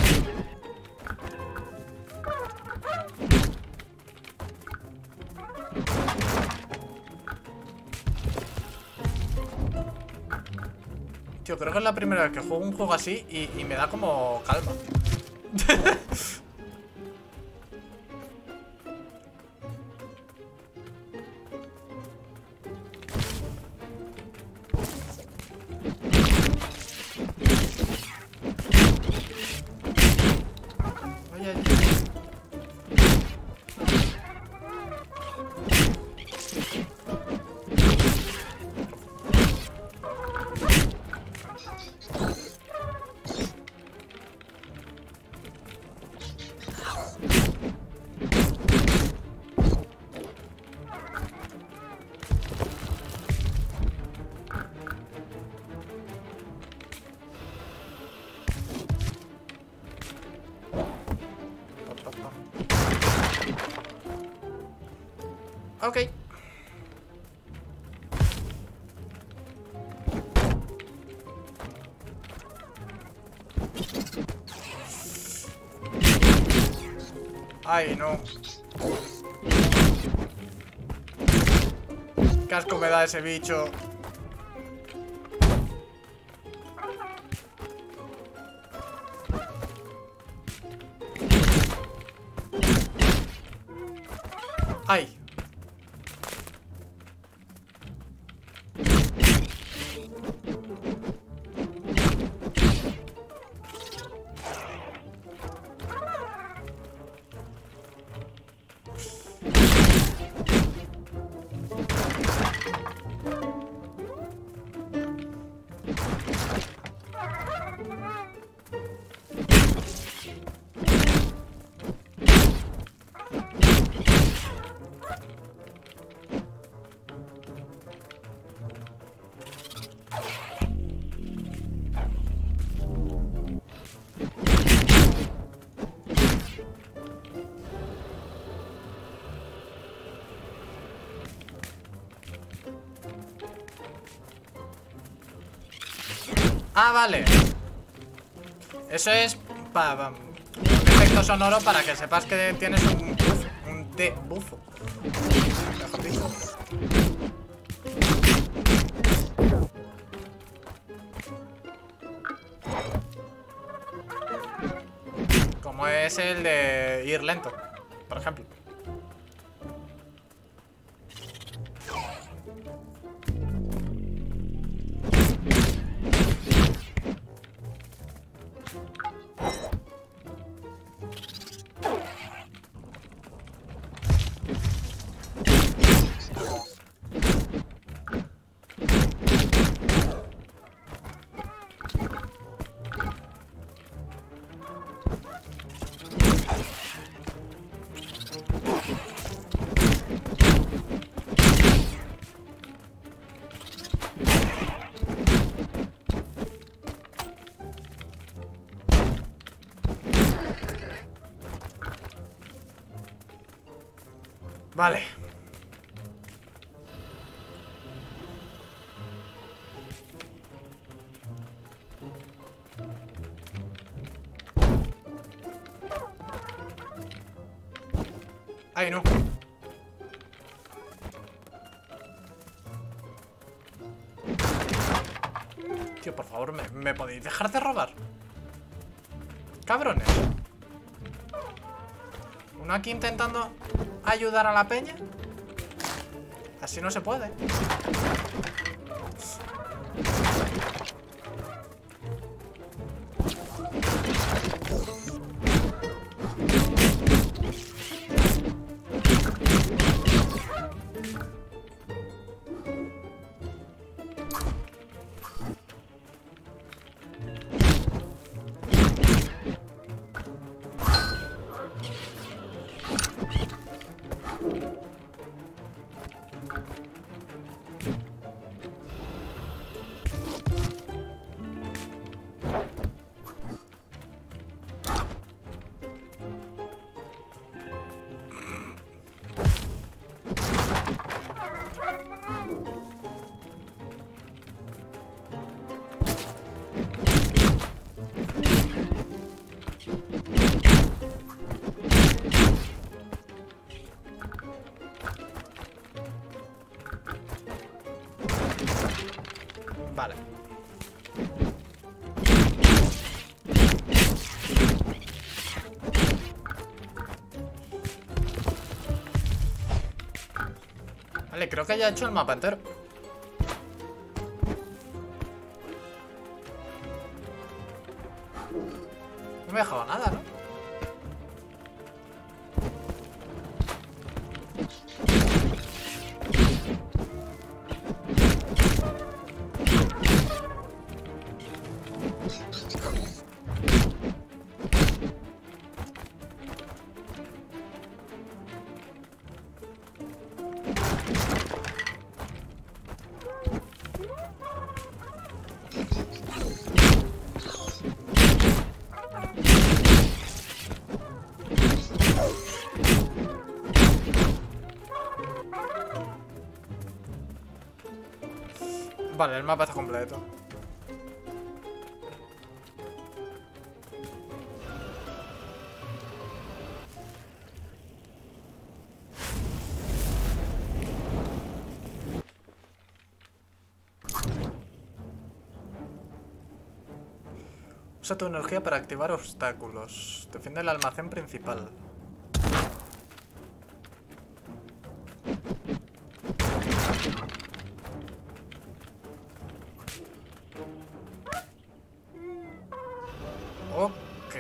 Tío, creo que es la primera vez que juego un juego así y me da como calma. Ok. Ay, no. Qué asco me da ese bicho. Ay. Ah, vale. Eso es un efecto sonoro para que sepas que tienes un bufo. Mejor dicho. Como es el de ir lento, por ejemplo. Vale. Ay, no. Tío, por favor, ¿me podéis dejar de robar? Cabrones. Uno aquí intentando ayudar a la peña. Así no se puede. creo que ya he hecho el mapa entero. No me he dejado nada, ¿no? Vale, el mapa está completo. Usa tu energía para activar obstáculos. Defiende el almacén principal. Ok.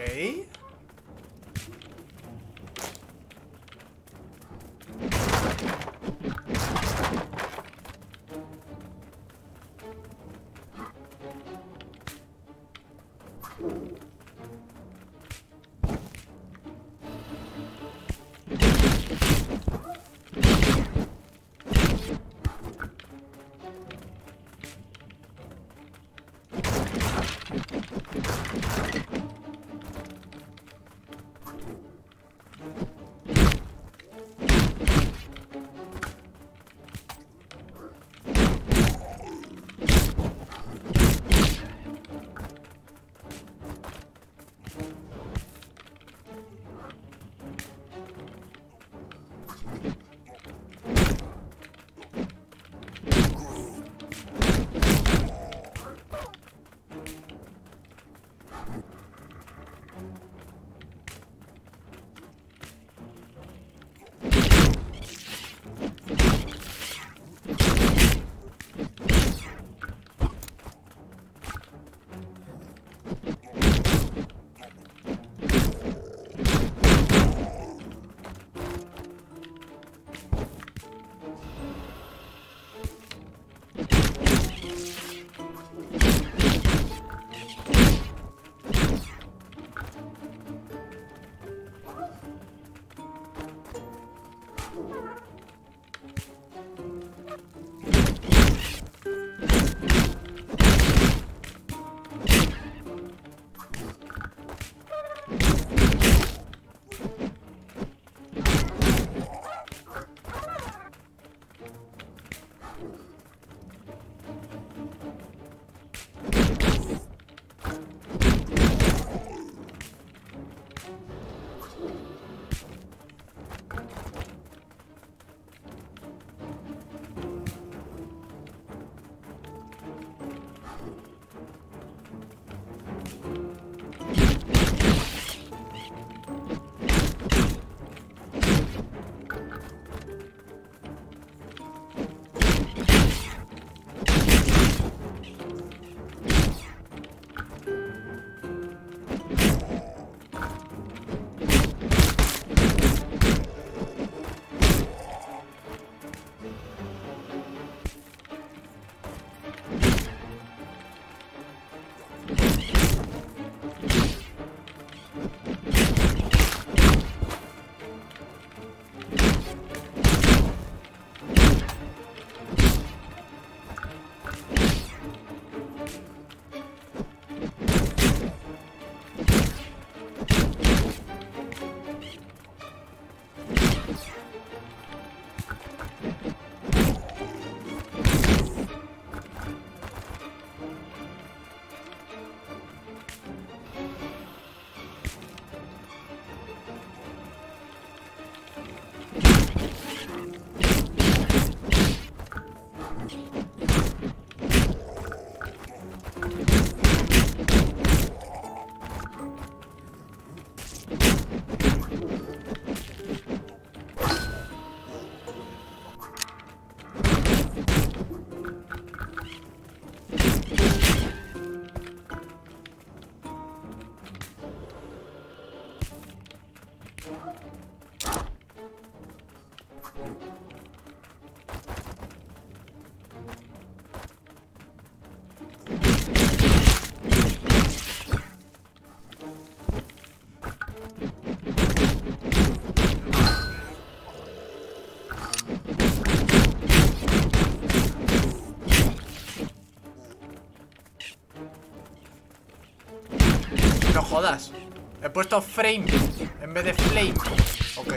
No jodas. He puesto frame en vez de flame. Ok.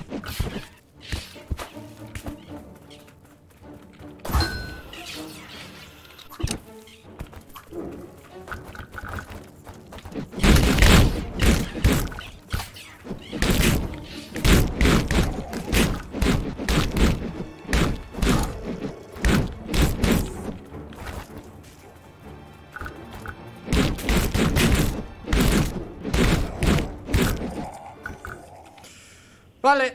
Vale.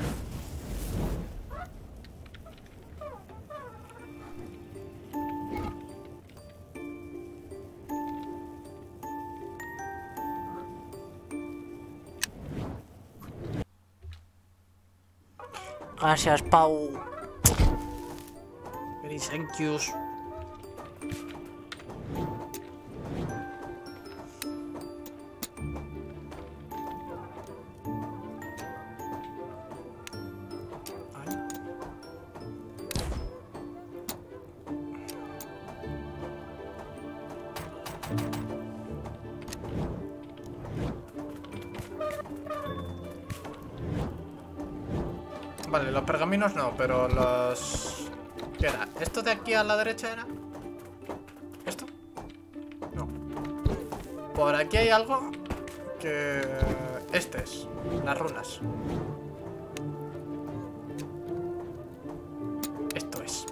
Gracias, Pau. Very thank yous. Vale, los pergaminos no, pero los... ¿Qué era? ¿Esto de aquí a la derecha era? ¿Esto? No. Por aquí hay algo que... Este es. Las runas. Esto es.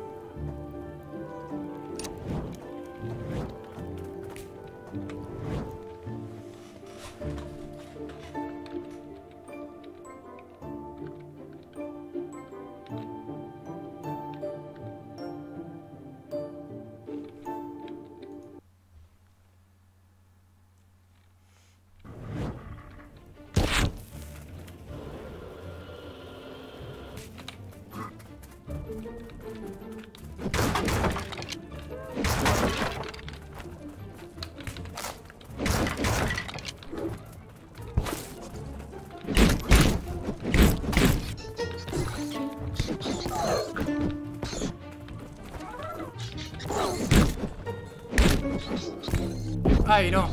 Ay, no.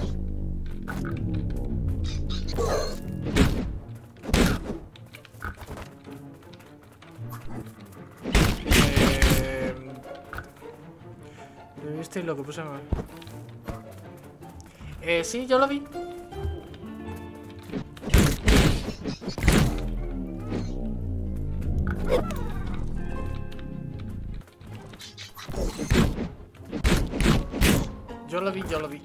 ¿Viste lo que puse? Sí, yo lo vi. Yo lo vi.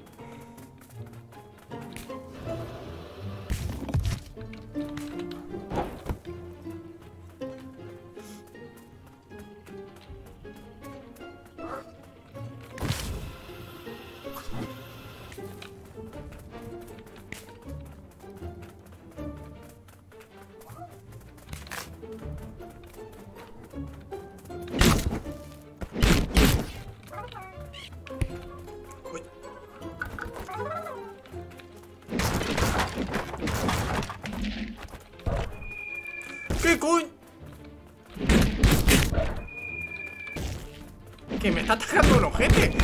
¿Qué coño? Que me está atacando un ojete.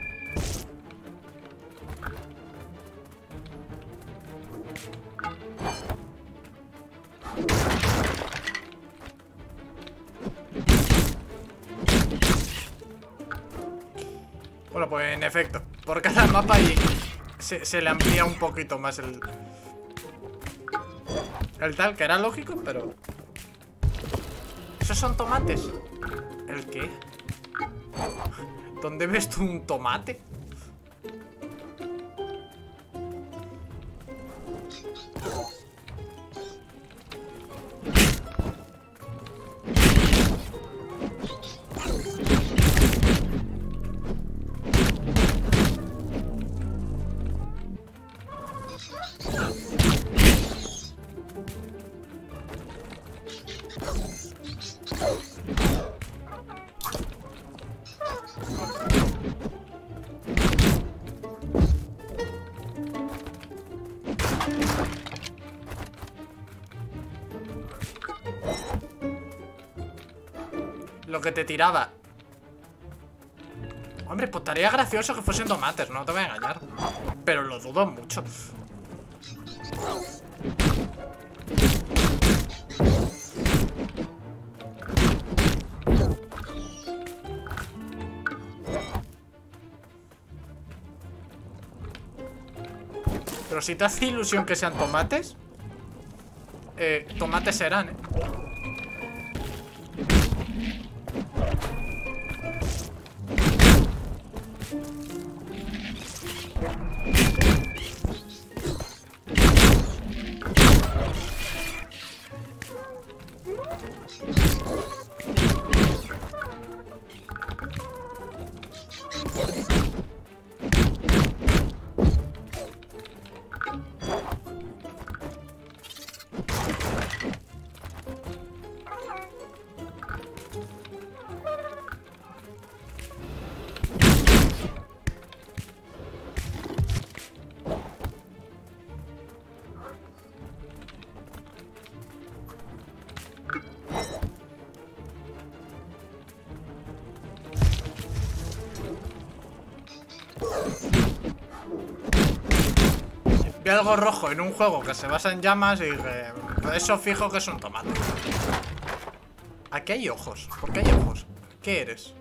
Bueno, pues en efecto, por cada mapa y se le amplía un poquito más el tal, que era lógico, pero... ¿Esos son tomates? ¿El qué? ¿Dónde ves tú un tomate? Lo que te tiraba. Hombre, pues estaría gracioso que fuesen tomates, no te voy a engañar. Pero lo dudo mucho. Pero si te hace ilusión que sean tomates, tomates serán, ¿eh? Vi algo rojo en un juego que se basa en llamas y eso fijo que es un tomate. Aquí hay ojos. ¿Por qué hay ojos? ¿Qué eres?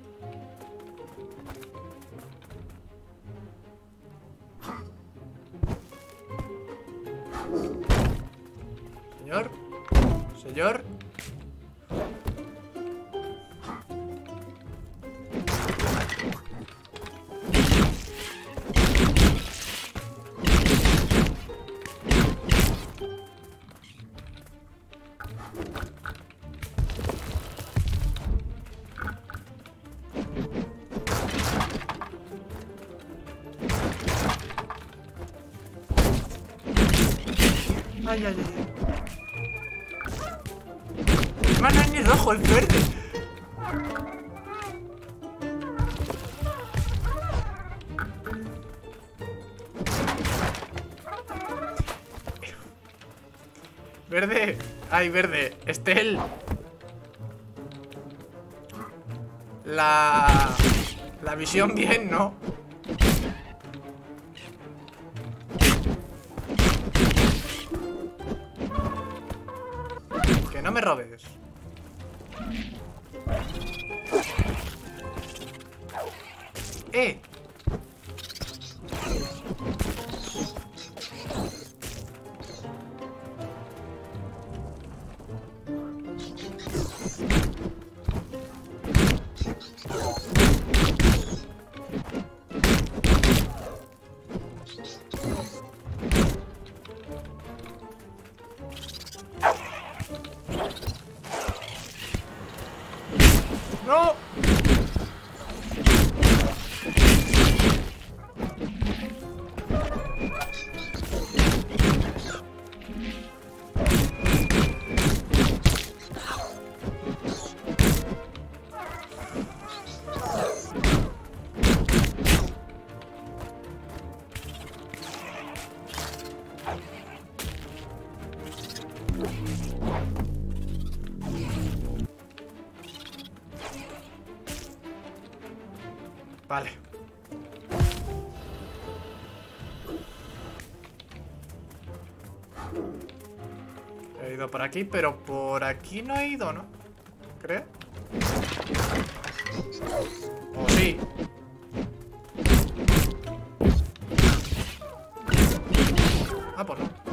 Señor. Señor. Ay, ay, ay. No es ni rojo, es verde. Verde. Ay, verde. Estel. La visión bien, ¿no? Que no me robes. ¡Eh! ¡No! Vale. He ido por aquí, pero por aquí no he ido, ¿no? Creo. ¿O sí? Ah, pues no.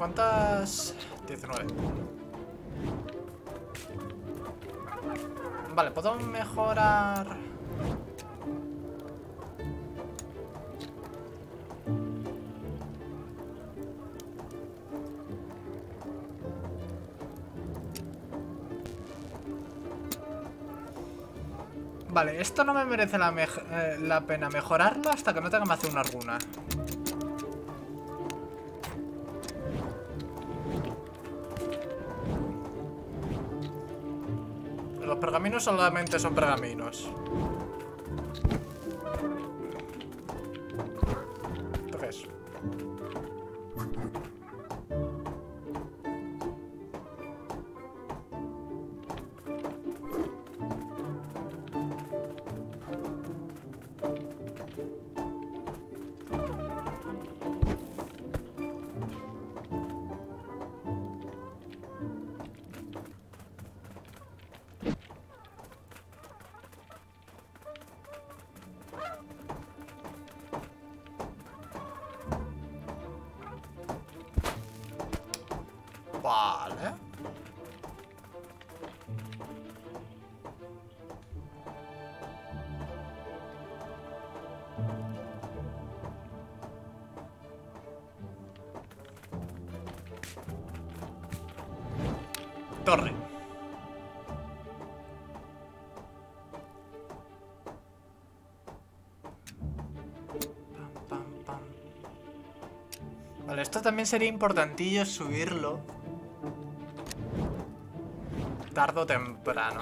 ¿Cuántas? 19. Vale, puedo mejorar. Vale, esto no me merece la pena mejorarlo hasta que no tenga que hacer una runa. Los pergaminos solamente son pergaminos. Entonces. Vale. Torre. Pam, pam. Vale, esto también sería importantillo subirlo. Tarde o temprano.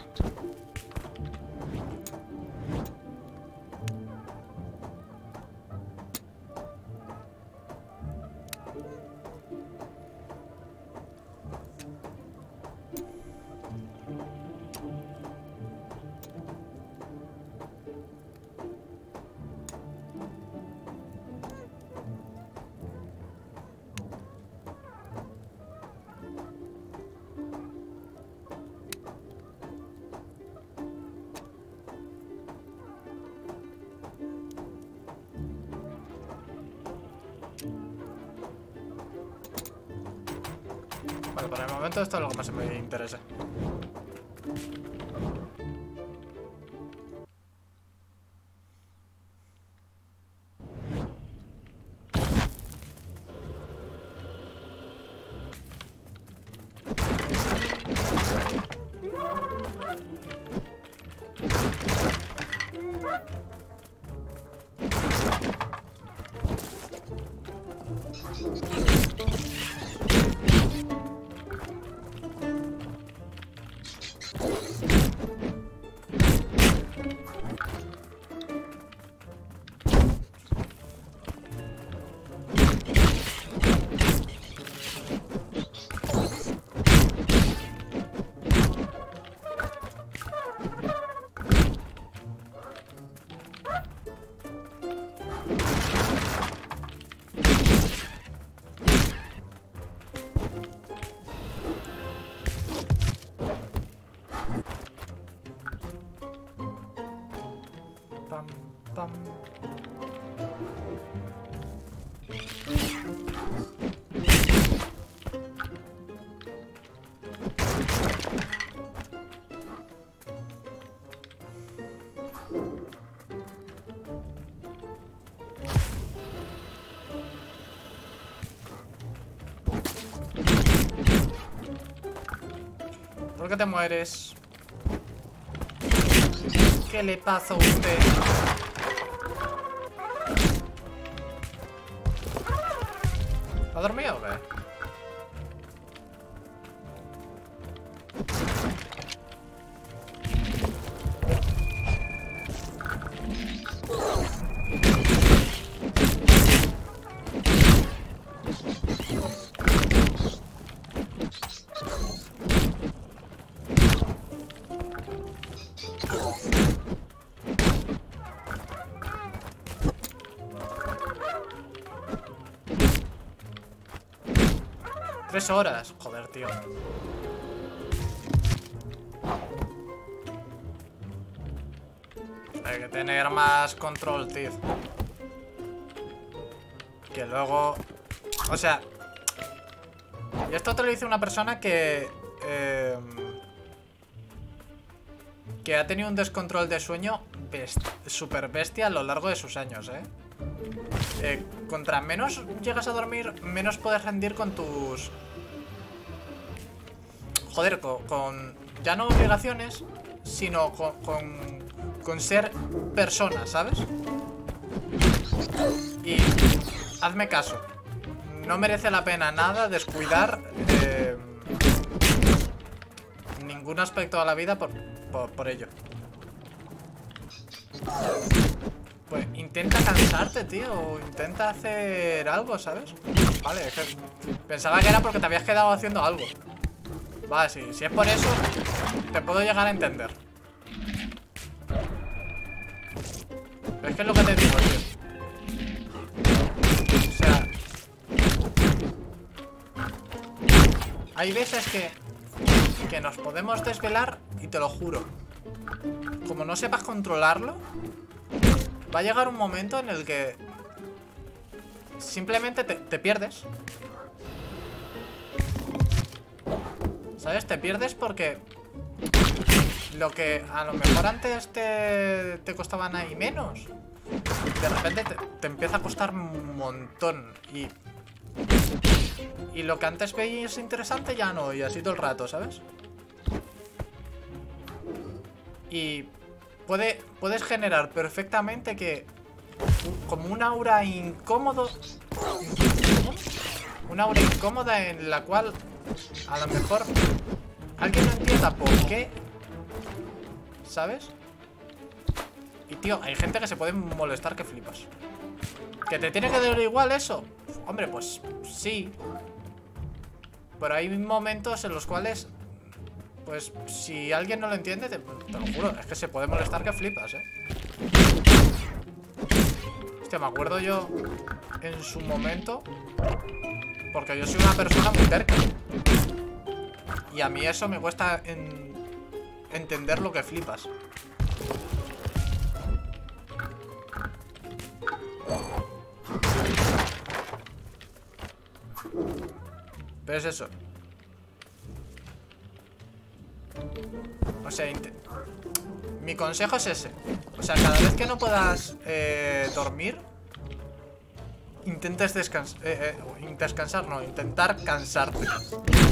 Vale, por el momento esto es lo que más me interesa. Pam, pam. ¿Por qué te mueres? ¿Qué le pasa a usted? ¿Ha dormido o qué? Tres horas. Joder, tío. Hay que tener más control, tío. Que luego... O sea... Y esto te lo dice una persona que ha tenido un descontrol de sueño super bestia a lo largo de sus años, contra menos llegas a dormir, menos puedes rendir con tus... Joder, con ya no obligaciones, sino con ser persona, ¿sabes? Y hazme caso, no merece la pena nada descuidar ningún aspecto de la vida por ello. Pues intenta cansarte, tío, o intenta hacer algo, ¿sabes? Vale, es que pensaba que era porque te habías quedado haciendo algo. Vale, sí, si es por eso, te puedo llegar a entender. Pero es que es lo que te digo, tío. O sea, hay veces que nos podemos desvelar y te lo juro, como no sepas controlarlo, va a llegar un momento en el que simplemente te pierdes. ¿Sabes? Te pierdes porque lo que a lo mejor antes te costaban ahí menos, de repente te empieza a costar un montón. Y lo que antes veías interesante ya no, y así todo el rato, ¿sabes? Y puedes generar perfectamente que como un aura incómodo, una aura incómoda en la cual a lo mejor alguien no entienda por qué, ¿sabes? Y tío, hay gente que se puede molestar que flipas. ¿Que te tiene que dar igual eso? Hombre, pues sí. Pero hay momentos en los cuales, pues, si alguien no lo entiende, te lo juro, es que se puede molestar que flipas, Hostia, me acuerdo yo en su momento, porque yo soy una persona muy terca, y a mí eso me cuesta entender lo que flipas. Pero es eso. O sea, mi consejo es ese. O sea, cada vez que no puedas dormir, intentes descansar. Intentar cansarte.